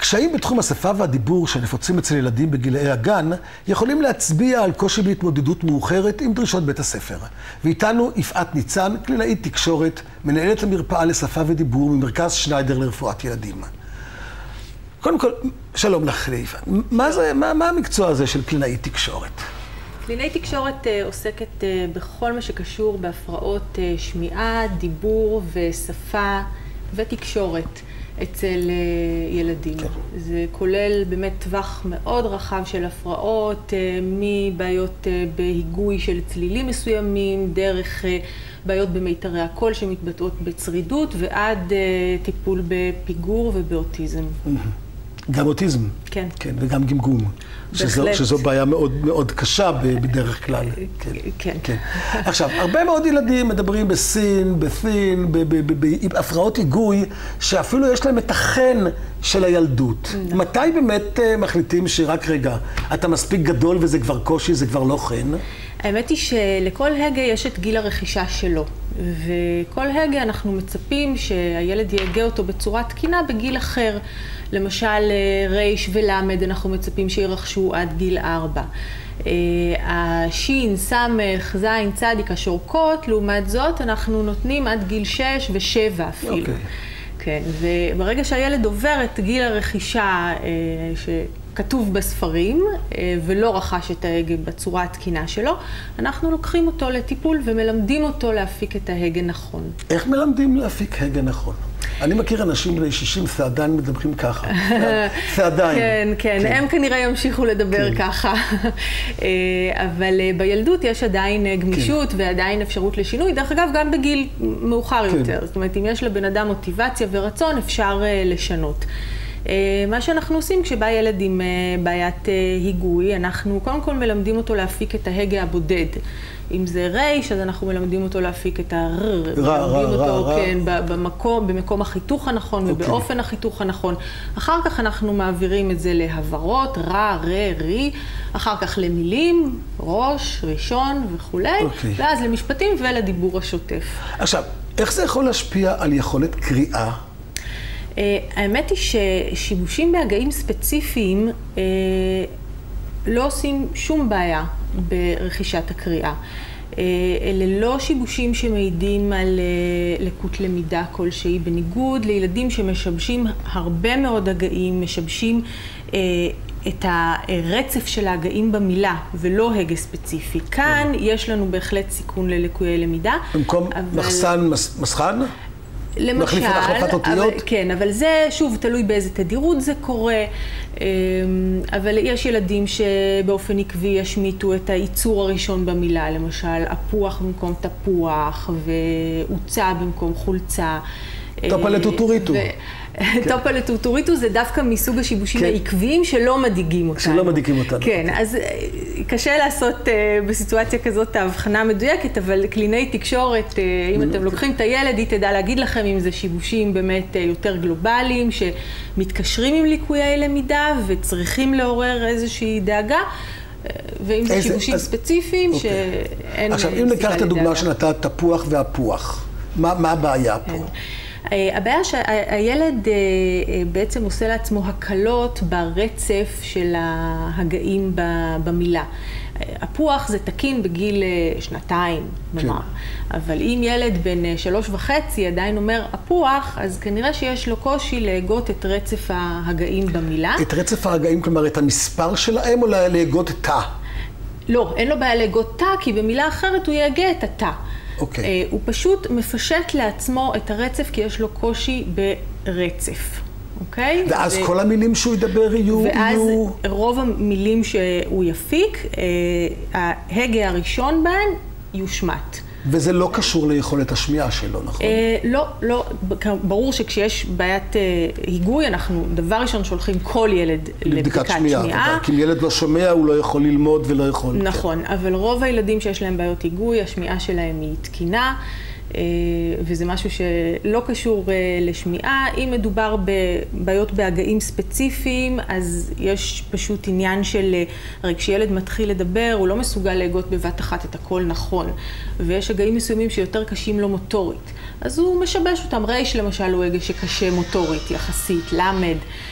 קשיים בתחום השפה והדיבור שנפוצים אצל ילדים בגילאי הגן יכולים להצביע על קושי בהתמודדות מאוחרת עם דרישות בית הספר. ואיתנו יפעת ניצן, קלינאית תקשורת, מנהלת המרפאה לשפה ודיבור ממרכז שניידר לרפואת ילדים. קודם כל, שלום לך יפעת. מה המקצוע הזה של קלינאית תקשורת? קלינאית תקשורת עוסקת בכל מה שקשור בהפרעות שמיעה, דיבור ושפה ותקשורת אצל ילדים. כן. זה כולל באמת טווח מאוד רחב של הפרעות, מבעיות בהיגוי של צלילים מסוימים, דרך בעיות במיתרי הקול שמתבטאות בצרידות, ועד טיפול בפיגור ובאוטיזם. גם אוטיזם? כן. כן, וגם גמגום. שזו בעיה מאוד מאוד קשה בדרך כלל. כן. כן. עכשיו, הרבה מאוד ילדים מדברים בסין, בפין, בהפרעות היגוי, שאפילו יש להם את החן של הילדות. מתי באמת מחליטים שרק רגע, אתה מספיק גדול וזה כבר קושי, זה כבר לא חן? האמת היא שלכל הגה יש את גיל הרכישה שלו, וכל הגה אנחנו מצפים שהילד יהגה אותו בצורה תקינה בגיל אחר. למשל, רייש ולמד אנחנו מצפים שירחשו עד גיל 4. השין, סמך, זין, צדיק, השורקות, לעומת זאת אנחנו נותנים עד גיל 6 ו7 אפילו. אוקיי. כן, וברגע שהילד עובר את גיל הרכישה שכתוב בספרים, ולא רכש את ההגה בצורה התקינה שלו, אנחנו לוקחים אותו לטיפול ומלמדים אותו להפיק את ההגה נכון. איך מלמדים להפיק הגה נכון? אני מכיר אנשים בני 60 שעדיין מדברים ככה. שעדיין. כן, הם כנראה ימשיכו לדבר ככה. אבל בילדות יש עדיין גמישות ועדיין אפשרות לשינוי. דרך אגב, גם בגיל מאוחר יותר. זאת אומרת, אם יש לבן אדם מוטיבציה ורצון, אפשר לשנות. מה שאנחנו עושים כשבא ילד עם בעיית היגוי, אנחנו קודם כל מלמדים אותו להפיק את ההגה הבודד. אם זה רייש, אז אנחנו מלמדים אותו להפיק את הרר, מלמדים אותו במקום החיתוך הנכון ובאופן החיתוך הנכון. אחר כך אנחנו מעבירים את זה להברות, רע, רה, רי, אחר כך למילים, ראש, ראשון וכו', ואז למשפטים ולדיבור השוטף. עכשיו, איך זה יכול להשפיע על יכולת קריאה? האמת היא ששיבושים בהגאים ספציפיים לא עושים שום בעיה ברכישת הקריאה. אלה לא שיבושים שמעידים על לקות למידה כלשהי, בניגוד לילדים שמשבשים הרבה מאוד הגאים, משבשים את הרצף של ההגאים במילה ולא הגה ספציפי. כאן יש לנו בהחלט סיכון ללקויי למידה. במקום מחסן, מסחן? למשל, כן, אבל זה שוב תלוי באיזה תדירות זה קורה, אבל יש ילדים שבאופן עקבי ישמיטו את הייצור הראשון במילה, למשל אפוח במקום תפוח והוצא במקום חולצה. טופלטוטוריטו. טופלטוטוריטו זה דווקא מסוג השיבושים העקביים שלא מדאיגים אותנו. שלא מדאיגים אותנו. כן, אז קשה לעשות בסיטואציה כזאת ההבחנה מדויקת, אבל קלינאית תקשורת, אם אתם לוקחים את הילד, היא תדע להגיד לכם אם זה שיבושים באמת יותר גלובליים, שמתקשרים עם ליקויי למידה וצריכים לעורר איזושהי דאגה, ואם זה שיבושים ספציפיים שאין... עכשיו, אם ניקח את הדוגמה שנתת תפוח והפוח, מה הבעיה פה? הבעיה שהילד בעצם עושה לעצמו הקלות ברצף של ההגאים במילה. הפוח זה תקין בגיל 2, נאמר. אבל אם ילד בן 3.5 עדיין אומר הפוח, אז כנראה שיש לו קושי להגות את רצף ההגאים במילה. את רצף ההגאים, כלומר את המספר שלהם, או להגות תא? לא, אין לו בעיה להגות תא, כי במילה אחרת הוא יהגה את התא. הוא פשוט מפשט לעצמו את הרצף, כי יש לו קושי ברצף. ואז כל המילים שהוא ידבר יהיו... ואז רוב המילים שהוא יפיק, ההגה הראשון בהן יושמט. וזה לא קשור ליכולת השמיעה שלו, נכון? לא. ברור שכשיש בעיית היגוי, אנחנו דבר ראשון שולחים כל ילד לבדיקת שמיעה. כי אם ילד לא שומע, הוא לא יכול ללמוד ולא יכול... נכון, אבל רוב הילדים שיש להם בעיות היגוי, השמיעה שלהם היא תקינה. וזה משהו שלא קשור לשמיעה. אם מדובר בבעיות בהגאים ספציפיים, אז יש פשוט עניין של, הרי כשילד מתחיל לדבר, הוא לא מסוגל להגות בבת אחת את הכל נכון, ויש הגאים מסוימים שיותר קשים לו מוטורית. אז הוא משבש אותם. רייש למשל הוא הגה שקשה מוטורית יחסית, למד,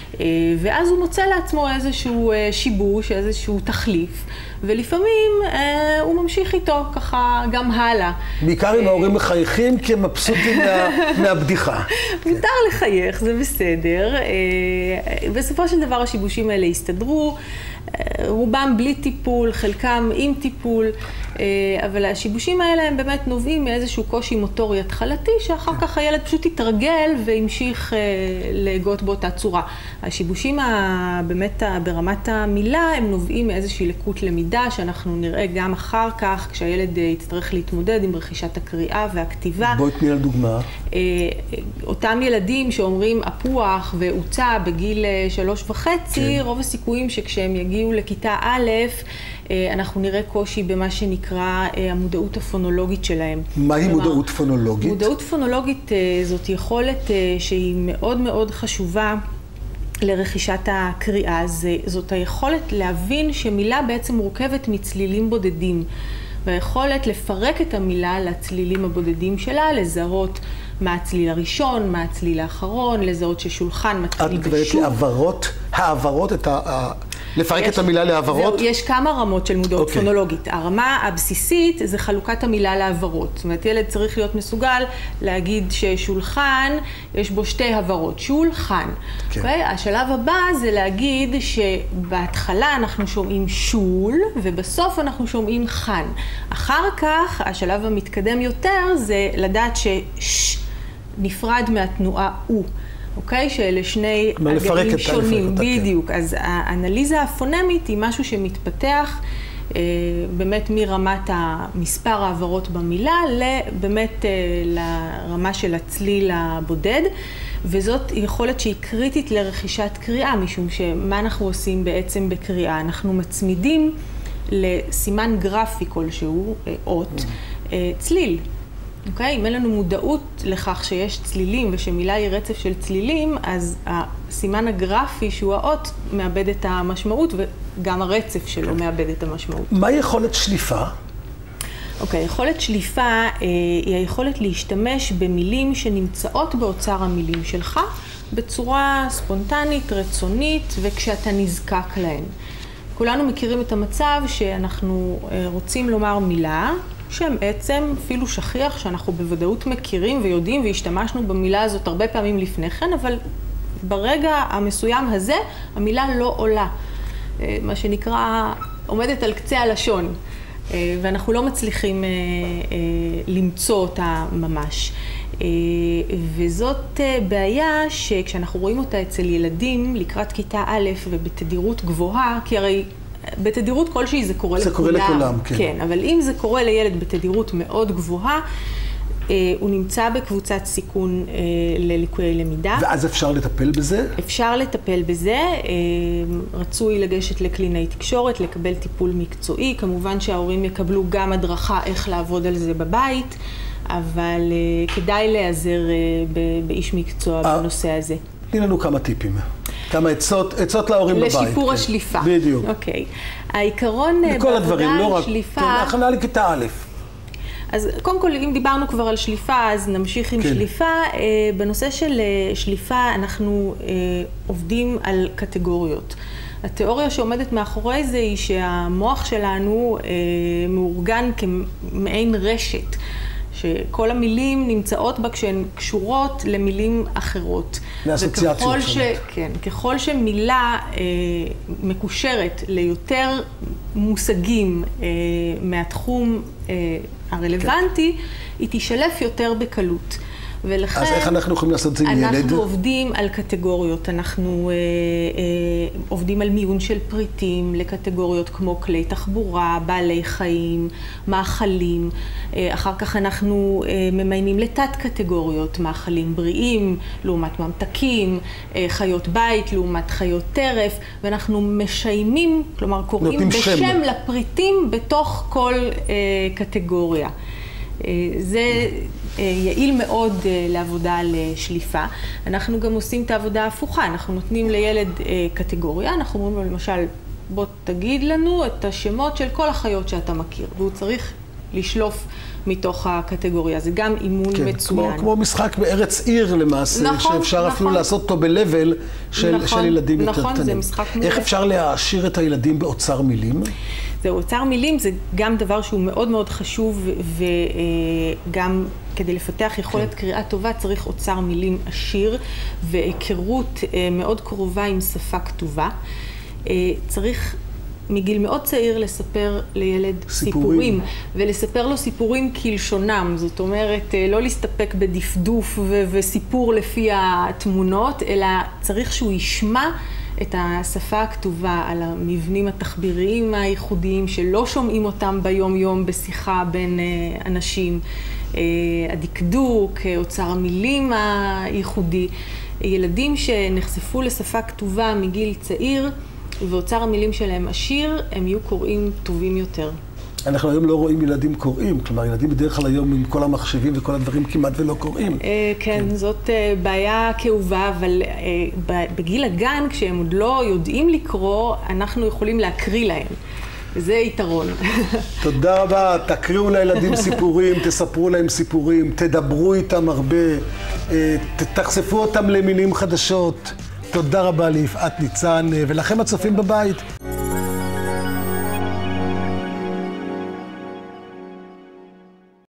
ואז הוא מוצא לעצמו איזשהו שיבוש, איזשהו תחליף, ולפעמים הוא ממשיך איתו ככה גם הלאה. בעיקר אם ההורים מחייכים כי הם מבסוטים מהבדיחה. מותר לחייך, זה בסדר. בסופו של דבר השיבושים האלה הסתדרו, רובם בלי טיפול, חלקם עם טיפול, אבל השיבושים האלה הם באמת נובעים מאיזשהו קושי מוטורי התחלתי, שאחר כך הילד פשוט יתרגל והמשיך להגות באותה צורה. השיבושים באמת ברמת המילה הם נובעים מאיזושהי לקות למידה, שאנחנו נראה גם אחר כך, כשהילד יצטרך להתמודד עם רכישת הקריאה והכתיבה. בואי תני על דוגמה. אותם ילדים שאומרים אפוח והוצא בגיל 3.5, רוב הסיכויים שכשהם יגיעו לכיתה א', אנחנו נראה קושי במה שנקרא המודעות הפונולוגית שלהם. מהי מודעות פונולוגית? מודעות פונולוגית זאת יכולת שהיא מאוד מאוד חשובה לרכישת הקריאה. זאת היכולת להבין שמילה בעצם מורכבת מצלילים בודדים, והיכולת לפרק את המילה לצלילים הבודדים שלה, לזהות מה הצליל הראשון, מה הצליל האחרון, לזהות ששולחן מתחיל בשוב. את מדברת העברות, לפרק את המילה לעברות? יש כמה רמות של מודעות פונולוגית. הרמה הבסיסית זה חלוקת המילה לעברות. זאת אומרת, ילד צריך להיות מסוגל להגיד ששולחן, יש בו שתי הברות, שולחן. השלב הבא זה להגיד שבהתחלה אנחנו שומעים שול, ובסוף אנחנו שומעים חן. אחר כך, השלב המתקדם יותר זה לדעת שש נפרד מהתנועה הוא. אוקיי? שאלה שני אגרים שונים. בדיוק. אז האנליזה הפונמית היא משהו שמתפתח באמת מרמת המספר העברות במילה באמת לרמה של הצליל הבודד, וזאת יכולת שהיא קריטית לרכישת קריאה, משום שמה אנחנו עושים בעצם בקריאה? אנחנו מצמידים לסימן גרפי כלשהו, אות, צליל. אוקיי? אם אין לנו מודעות לכך שיש צלילים ושמילה היא רצף של צלילים, אז הסימן הגרפי שהוא האות מאבד את המשמעות, וגם הרצף שלו מאבד את המשמעות. מה יכולת שליפה? אוקיי, יכולת שליפה היא היכולת להשתמש במילים שנמצאות באוצר המילים שלך, בצורה ספונטנית, רצונית, וכשאתה נזקק להן. כולנו מכירים את המצב שאנחנו רוצים לומר מילה, שהם בעצם אפילו שכיח שאנחנו בוודאות מכירים ויודעים והשתמשנו במילה הזאת הרבה פעמים לפני כן, אבל ברגע המסוים הזה המילה לא עולה. מה שנקרא עומדת על קצה הלשון, ואנחנו לא מצליחים למצוא אותה ממש. וזאת בעיה שכשאנחנו רואים אותה אצל ילדים לקראת כיתה א' ובתדירות גבוהה, כי הרי בתדירות כלשהי זה קורה לכולם. זה קורה לכולם, כן. כן, אבל אם זה קורה לילד בתדירות מאוד גבוהה, הוא נמצא בקבוצת סיכון לליקויי למידה. ואז אפשר לטפל בזה? אפשר לטפל בזה. רצוי לגשת לקלינאי תקשורת, לקבל טיפול מקצועי. כמובן שההורים יקבלו גם הדרכה איך לעבוד על זה בבית, אבל כדאי להיעזר באיש מקצוע בנושא הזה. תני לנו כמה טיפים. כמה עצות להורים בבית. לשיפור השליפה. בדיוק. אוקיי. העיקרון בעבודה על שליפה... כן, הכנה לכיתה א'. אז קודם כל, אם דיברנו כבר על שליפה, אז נמשיך עם שליפה. בנושא של שליפה אנחנו עובדים על קטגוריות. התיאוריה שעומדת מאחורי זה היא שהמוח שלנו מאורגן כמעין רשת, שכל המילים נמצאות בה כשהן קשורות למילים אחרות. לאסוציאציות שונות. כן, ככל שמילה מקושרת ליותר מושגים מהתחום הרלוונטי, היא תשלף יותר בקלות. ולכן, אז איך אנחנו יכולים לעשות את זה עם ילד? אנחנו עובדים על קטגוריות, אנחנו עובדים על מיון של פריטים לקטגוריות כמו כלי תחבורה, בעלי חיים, מאכלים. אחר כך אנחנו ממיינים לתת קטגוריות, מאכלים בריאים לעומת ממתקים, חיות בית לעומת חיות טרף, ואנחנו משיימים, כלומר קוראים בשם לפריטים בתוך כל קטגוריה. זה יעיל מאוד לעבודה על שליפה. אנחנו גם עושים את העבודה ההפוכה, אנחנו נותנים לילד קטגוריה, אנחנו אומרים לו למשל, בוא תגיד לנו את השמות של כל החיות שאתה מכיר, והוא צריך לשלוף מתוך הקטגוריה. זה גם אימון מצוין. כמו משחק בארץ עיר למעשה, שאפשר אפילו לעשות אותו בלבל של ילדים יותר קטנים. נכון, זה משחק מעולה. איך אפשר להעשיר את הילדים באוצר מילים? זהו, אוצר מילים זה גם דבר שהוא מאוד מאוד חשוב, וגם כדי לפתח יכולת קריאה טובה צריך אוצר מילים עשיר, והיכרות מאוד קרובה עם שפה כתובה. צריך מגיל מאוד צעיר לספר לילד סיפורים, ולספר לו סיפורים כלשונם, זאת אומרת, לא להסתפק בדפדוף וסיפור לפי התמונות, אלא צריך שהוא ישמע את השפה הכתובה על המבנים התחביריים הייחודיים שלא שומעים אותם ביום-יום בשיחה בין אנשים, הדקדוק, אוצר המילים הייחודי. ילדים שנחשפו לשפה כתובה מגיל צעיר, ואוצר המילים שלהם עשיר, הם יהיו קוראים טובים יותר. אנחנו היום לא רואים ילדים קוראים, כלומר ילדים בדרך כלל היום עם כל המחשבים וכל הדברים כמעט ולא קוראים. כן, זאת בעיה כאובה, אבל בגיל הגן, כשהם עוד לא יודעים לקרוא, אנחנו יכולים להקריא להם. וזה יתרון. תודה רבה, תקריאו לילדים סיפורים, תספרו להם סיפורים, תדברו איתם הרבה, תחשפו אותם למילים חדשות. תודה רבה ליפעת ניצן, ולכם הצופים בבית.